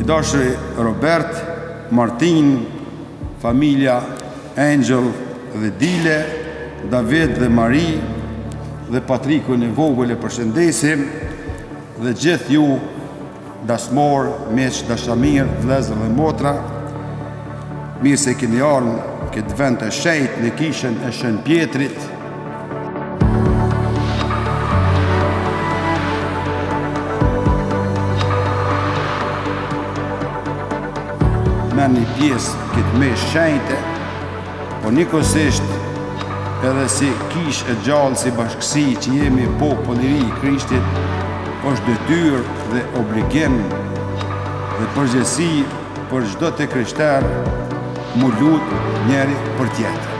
Dashuri Robert, Martin, familja Angel dhe Dile, David dhe Mari, dhe Patrikun e vogël e përshëndesim, dhe gjithë ju dasmor, miq, dashamir, vëllezër dhe motra, mirë se keni ardhur këtë vend të shenjtë në kishën e Shën Pjetrit. Me një pjesë këtë me shenjte, po njëkohësisht edhe si kish e gjallë, si bashkësi që jemi popull i ri i Krishtit, është detyrë dhe obligim dhe përgjegjësi për çdo të krishterë mu lut njeri për tjetër.